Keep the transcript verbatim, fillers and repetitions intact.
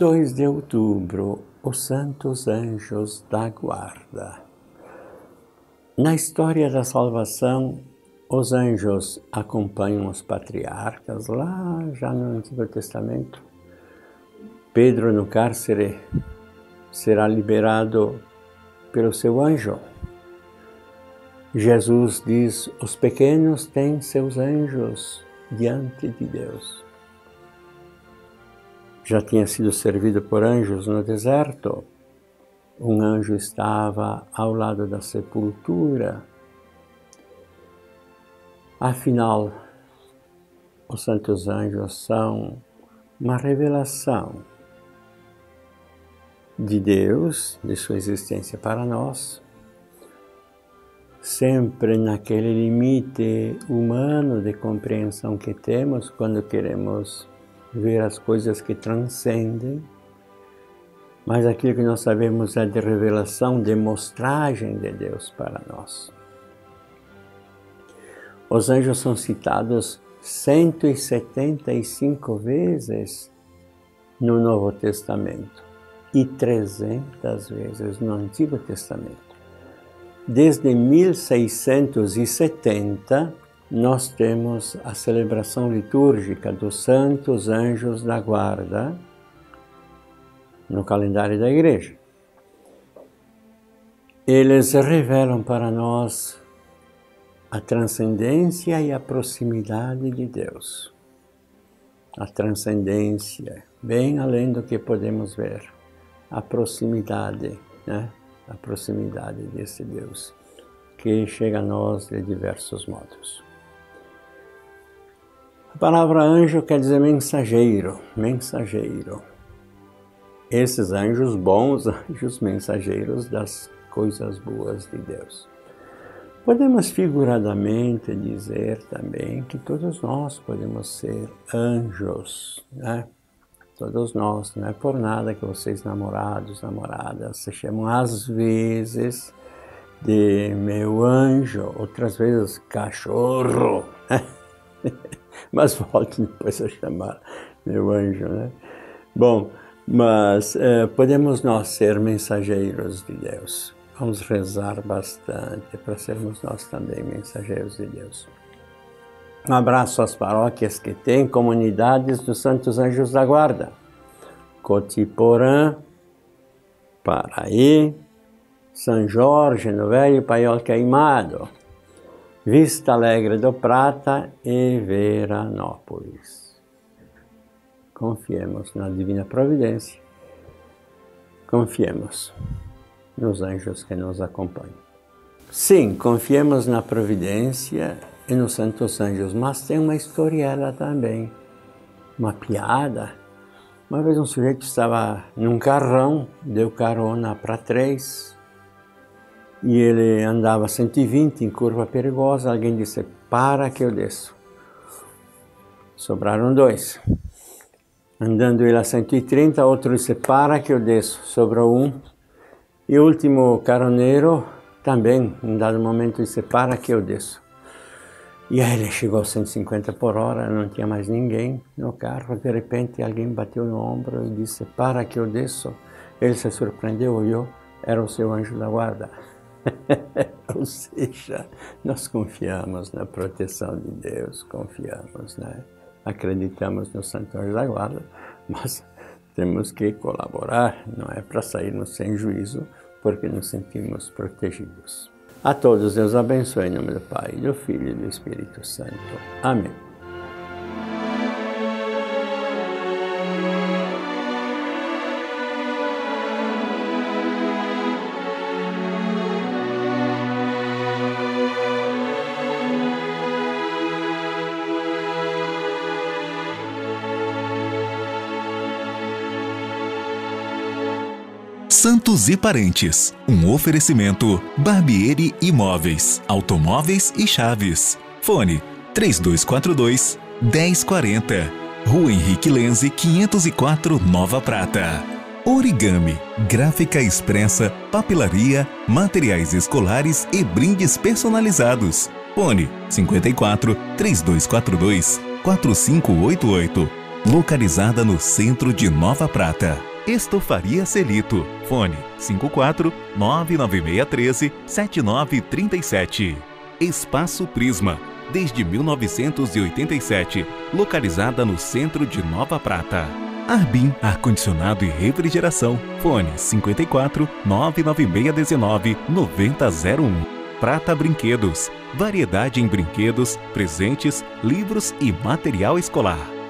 dois de outubro, os Santos Anjos da Guarda. Na história da salvação, os anjos acompanham os patriarcas lá já no Antigo Testamento. Pedro, no cárcere, será liberado pelo seu anjo. Jesus diz: os pequenos têm seus anjos diante de Deus. Já tinha sido servido por anjos no deserto. Um anjo estava ao lado da sepultura. Afinal, os santos anjos são uma revelação de Deus, de sua existência para nós, sempre naquele limite humano de compreensão que temos quando queremos ver as coisas que transcendem, mas aquilo que nós sabemos é de revelação, de mostragem de Deus para nós. Os anjos são citados cento e setenta e cinco vezes no Novo Testamento e trezentas vezes no Antigo Testamento. Desde mil seiscentos e setenta, nós temos a celebração litúrgica dos Santos Anjos da Guarda no calendário da Igreja. Eles revelam para nós a transcendência e a proximidade de Deus. A transcendência, bem além do que podemos ver. A proximidade, né? A proximidade desse Deus, que chega a nós de diversos modos. A palavra anjo quer dizer mensageiro, mensageiro. Esses anjos, bons anjos, mensageiros das coisas boas de Deus. Podemos figuradamente dizer também que todos nós podemos ser anjos, né? Todos nós, não é por nada que vocês namorados, namoradas, se chamam às vezes de meu anjo, outras vezes cachorro, né? Mas voltem depois a chamar meu anjo, né? Bom, mas eh, podemos nós ser mensageiros de Deus. Vamos rezar bastante para sermos nós também mensageiros de Deus. Um abraço às paróquias que têm comunidades dos Santos Anjos da Guarda. Cotiporã, Paraí, São Jorge, no Velho Paiol Queimado, Vista Alegre do Prata e Veranópolis. Confiemos na Divina Providência, confiemos nos anjos que nos acompanham. Sim, confiemos na Providência e nos Santos Anjos, mas tem uma historiela também, uma piada. Uma vez um sujeito estava num carrão, deu carona para três, e ele andava cento e vinte em curva perigosa. Alguém disse: para que eu desço. Sobraram dois. Andando ele a cento e trinta, outro disse: para que eu desço. Sobrou um. E o último caroneiro também, em dado momento, disse: para que eu desço. E aí ele chegou a cento e cinquenta por hora, não tinha mais ninguém no carro. De repente alguém bateu no ombro e disse: para que eu desço. Ele se surpreendeu, olhou, era o seu anjo da guarda. Ou seja, nós confiamos na proteção de Deus, confiamos, né? Acreditamos no Santo Anjo da Guarda, mas temos que colaborar, não é para sairmos sem juízo, porque nos sentimos protegidos. A todos, Deus abençoe em nome do Pai, do Filho e do Espírito Santo. Amém. Santos e Parentes, um oferecimento Barbieri Imóveis, Automóveis e Chaves. Fone três dois quatro dois, um zero quatro zero, Rua Henrique Lenze, quinhentos e quatro, Nova Prata. Origami, gráfica expressa, papelaria, materiais escolares e brindes personalizados. Fone cinquenta e quatro, três dois quatro dois, quatro cinco oito oito. Localizada no centro de Nova Prata. Estofaria Celito. Fone cinco quatro nove nove seis um três sete nove três sete. Espaço Prisma. Desde mil novecentos e oitenta e sete, localizada no centro de Nova Prata. Arbin Ar-Condicionado e Refrigeração. Fone cinquenta e quatro nove nove seis um nove nove zero zero um. Prata Brinquedos. Variedade em brinquedos, presentes, livros e material escolar.